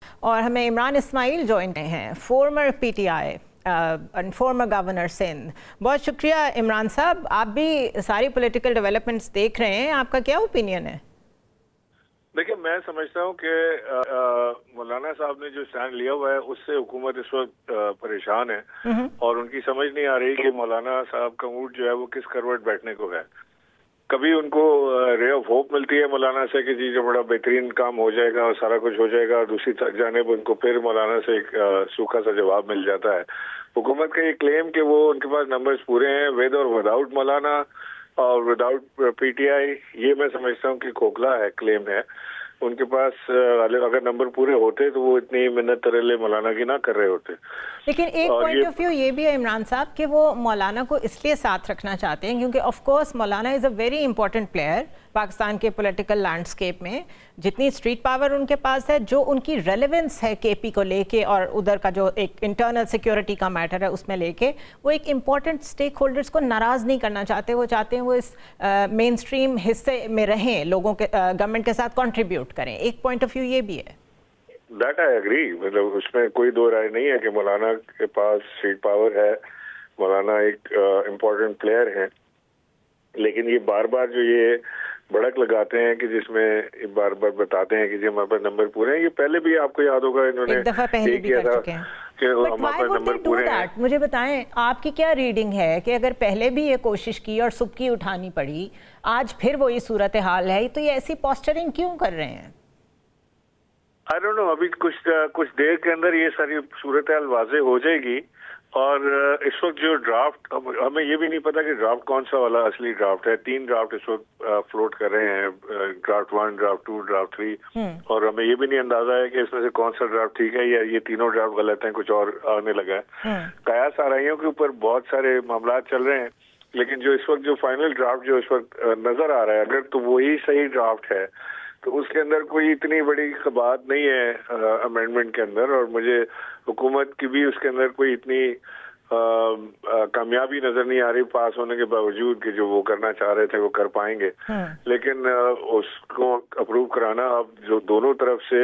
اور ہمیں عمران اسماعیل جوائن ہیں، former P T I former governor Sindh. بہت شکریہ عمران صاحب، آپ بھی ساری پولیٹیکل ڈیولپمنٹس دیکھ رہے ہیں، آپ کا کیا اوپینین ہے؟ دیکھیں، میں سمجھتا ہوں کہ مولانا صاحب نے جو اسٹینڈ لیا ہوا ہے اس سے حکومت اس وقت پریشان ہے اور ان کی سمجھ نہیں آ رہی کہ مولانا صاحب کا موڈ جو ہے وہ کس کروٹ بیٹھنے کو ہے۔ کبھی ان کو رے آف ہوپ ملتی ہے مولانا سے کہ جی جو بڑا بہترین کام ہو جائے گا اور سارا کچھ ہو جائے گا، اور دوسری جانب ان کو پھر مولانا سے ایک سوکھا سا جواب مل جاتا ہے۔ حکومت کا یہ کلیم کہ وہ ان کے پاس نمبرز پورے ہیں ود اور وداؤٹ مولانا اور وداؤٹ پی ٹی آئی، یہ میں سمجھتا ہوں کہ کھوکھلا ہے کلیم ہے۔ ان کے پاس اگر نمبر پورے ہوتے تو وہ اتنی منت ترلے مولانا کی نہ کر رہے ہوتے۔ لیکن ایک پوائنٹ آف ویو یہ بھی ہے عمران صاحب کہ وہ مولانا کو اس لیے ساتھ رکھنا چاہتے ہیں کیونکہ of course Maulana is a very important player Pakistan کے پولیٹیکل لینڈسکیپ میں، جتنی اسٹریٹ پاور ان کے پاس ہے، جو ان کی ریلیونس ہے کے پی کو لے کے اور ادھر کا جو ایک انٹرنل سیکیورٹی کا میٹر ہے اس میں لے کے، وہ ایک امپورٹنٹ اسٹیک ہولڈرز کو ناراض نہیں کرنا چاہتے۔ وہ چاہتے ہیں وہ اس مین اسٹریم حصے میں رہیں، لوگوں کے گورنمنٹ کے ساتھ کنٹریبیوٹ کریں۔ ایک پوائنٹ آف ویو یہ بھی ہے۔ دیٹ آئی ایگری، مطلب اس میں کوئی دو رائے نہیں ہے کہ مولانا کے پاس اسٹریٹ پاور ہے، مولانا ایک امپورٹنٹ پلیئر ہیں، لیکن یہ بار بار جو یہ بڑک لگاتے ہیں کہ جس میں بار بار بتاتے ہیں کہ جی ہمارے پاس نمبر پورے ہیں۔ یہ پہلے بھی آپ کو یاد ہوگا انہوں نے ایک دفعہ پہلے بھی کر چکے ہیں کہ ہمارے پاس نمبر پورے ہیں۔ مجھے بتائیں آپ کی کیا ریڈنگ ہے کہ اگر پہلے بھی یہ کوشش کی اور سبکی اٹھانی پڑی، آج پھر وہی صورتحال ہے، تو یہ ایسی پوسچرنگ کیوں کر رہے ہیں؟ I don't know، ابھی کچھ دیر کے اندر یہ ساری صورتحال واضح ہو جائے گی۔ اور اس وقت جو ڈرافٹ، ہمیں یہ بھی نہیں پتا کہ ڈرافٹ کون سا والا اصلی ڈرافٹ ہے۔ 3 ڈرافٹ اس وقت فلوٹ کر رہے ہیں، ڈرافٹ 1، ڈرافٹ 2، ڈرافٹ 3، اور ہمیں یہ بھی نہیں اندازہ ہے کہ اس میں سے کون سا ڈرافٹ ٹھیک ہے یا یہ تینوں ڈرافٹ غلط ہیں، کچھ اور آنے لگا ہے۔ قیاس آرائیوں کے اوپر بہت سارے معاملات چل رہے ہیں، لیکن جو اس وقت جو فائنل ڈرافٹ جو اس وقت نظر آ رہا ہے، اگر تو وہی صحیح ڈرافٹ ہے تو اس کے اندر کوئی اتنی بڑی بات نہیں ہے امینڈمنٹ کے اندر، اور مجھے حکومت کی بھی اس کے اندر کوئی اتنی کامیابی نظر نہیں آ رہی پاس ہونے کے باوجود کہ جو وہ کرنا چاہ رہے تھے وہ کر پائیں گے۔ لیکن اس کو اپروو کرانا اب جو دونوں طرف سے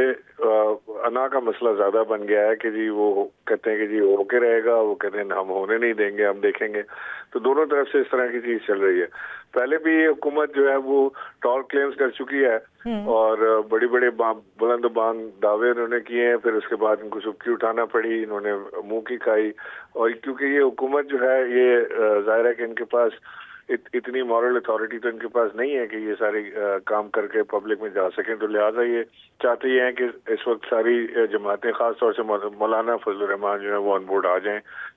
انا کا مسئلہ زیادہ بن گیا ہے کہ جی وہ کہتے ہیں کہ جی ہو کے رہے گا، وہ کہتے ہیں ہم ہونے نہیں دیں گے، ہم دیکھیں گے۔ تو دونوں طرف سے اس طرح کی چیز چل رہی ہے۔ پہلے بھی یہ حکومت جو ہے وہ ٹال کلیمز کر چکی ہے اور بڑی بڑے بلند بانگ دعوے انہوں نے کیے ہیں، پھر اس کے بعد ان کو سبکی اٹھانا پڑی، انہوں نے منہ کی کھائی۔ اور کیونکہ یہ حکومت جو ہے یہ ظاہر ہے کہ ان کے پاس اتنی مورل اتھارٹی تو ان کے پاس نہیں ہے کہ یہ سارے کام کر کے پبلک میں جا سکیں، تو لہٰذا یہ چاہتے ہی ہیں کہ اس وقت ساری جماعتیں، خاص طور سے مولانا فضل الرحمان جو ہے وہ آن بورڈ آ جائیں۔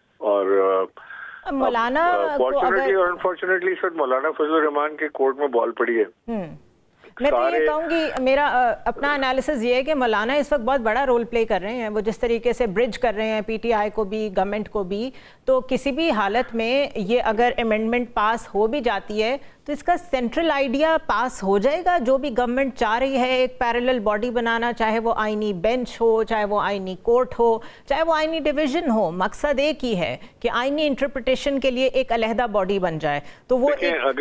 اور مولانا فارچونیٹلی اور انفارچونیٹلی اس وقت مولانا فضل الرحمان کے کورٹ میں بال پڑی ہے۔ میں تو یہ کہوں گی، میرا اپنا انالیسز یہ ہے کہ مولانا اس وقت بہت بڑا رول پلے کر رہے ہیں۔ وہ جس طریقے سے برج کر رہے ہیں پی ٹی آئی کو بھی، گورنمنٹ کو بھی، تو کسی بھی حالت میں یہ اگر امینڈمنٹ پاس ہو بھی جاتی ہے تو اس کا سینٹرل آئیڈیا پاس ہو جائے گا جو بھی گورنمنٹ چاہ رہی ہے، ایک پیرلل باڈی بنانا، چاہے وہ آئینی بینچ ہو، چاہے وہ آئینی کورٹ ہو، چاہے وہ آئینی ڈویژن ہو، مقصد ایک ہی ہے کہ آئینی انٹرپریٹیشن کے لیے ایک علیحدہ باڈی بن جائے۔ تو وہ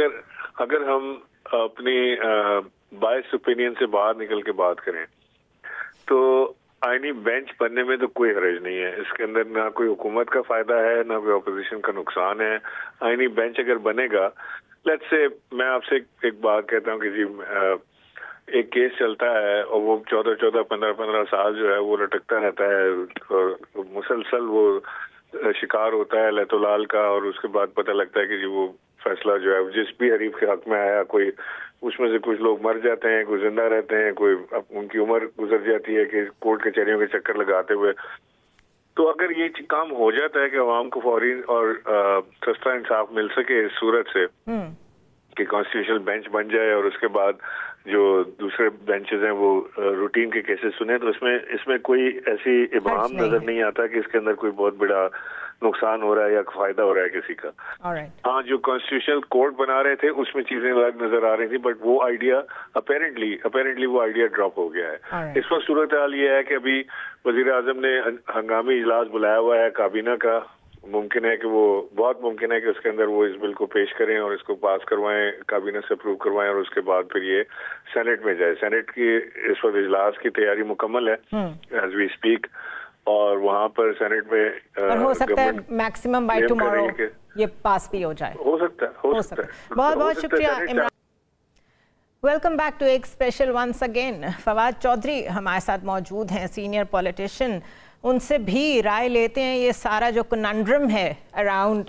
اگر ہم اپنی بائس اوپینین سے باہر نکل کے بات کریں تو آئینی بینچ بننے میں تو کوئی حرج نہیں ہے، اس کے اندر نہ کوئی حکومت کا فائدہ ہے نہ کوئی اپوزیشن کا نقصان ہے۔ آئینی بینچ اگر بنے گا، لیٹس سے میں آپ سے ایک بات کہتا ہوں کہ جی ایک کیس چلتا ہے اور وہ 15 سال جو ہے وہ لٹکتا رہتا ہے اور مسلسل وہ شکار ہوتا ہے لہت و لال کا، اور اس کے بعد پتہ لگتا ہے کہ جی وہ فیصلہ جو ہے جس بھی حریف کے حق میں آیا، کوئی اس میں سے کچھ لوگ مر جاتے ہیں، کوئی زندہ رہتے ہیں، کوئی ان کی عمر گزر جاتی ہے کہ کورٹ کچہریوں کے چکر لگاتے ہوئے۔ تو اگر یہ کام ہو جاتا ہے کہ عوام کو فوری اور سستا انصاف مل سکے اس صورت سے کہ کانسٹیٹیوشنل بینچ بن جائے اور اس کے بعد جو دوسرے بینچز ہیں وہ روٹین کے کیسز سنیں، تو اس میں کوئی ایسی ابہام نظر نہیں آتا کہ اس کے اندر کوئی بہت بڑا نقصان ہو رہا ہے یا فائدہ ہو رہا ہے کسی کا۔ ہاں، جو کانسٹیٹیوشنل کورٹ بنا رہے تھے اس میں چیزیں الگ نظر آ رہی تھی، بٹ وہ آئیڈیا اپیرنٹلی وہ آئیڈیا ڈراپ ہو گیا ہے۔ اس وقت صورتحال یہ ہے کہ ابھی وزیر اعظم نے ہنگامی اجلاس بلایا ہوا ہے کابینہ کا، मुमकिन है कि बहुत मुमकिन है कि उसके अंदर वो इस बिल को पेश करें और इसको पास करवाएं, काबीना से अप्रूव करवाएं और उसके बाद फिर ये सेनेट में जाए। सेनेट की इस वक्त इजलास की तैयारी मुकम्मल है एज वी स्पीक, और वहाँ पर सेनेट में और हो सकता है मैक्सिमम बाय टुमारो ये पास भी हो जाए। हो सकता है। बहुत बहुत शुक्रिया इमरान। वेलकम बैक टू एक special once again. Fawad Chaudhry हमारे साथ मौजूद हैं, सीनियर पॉलिटिशियन। उनसे भी राय लेते हैं ये सारा जो कनंड्रम है अराउंड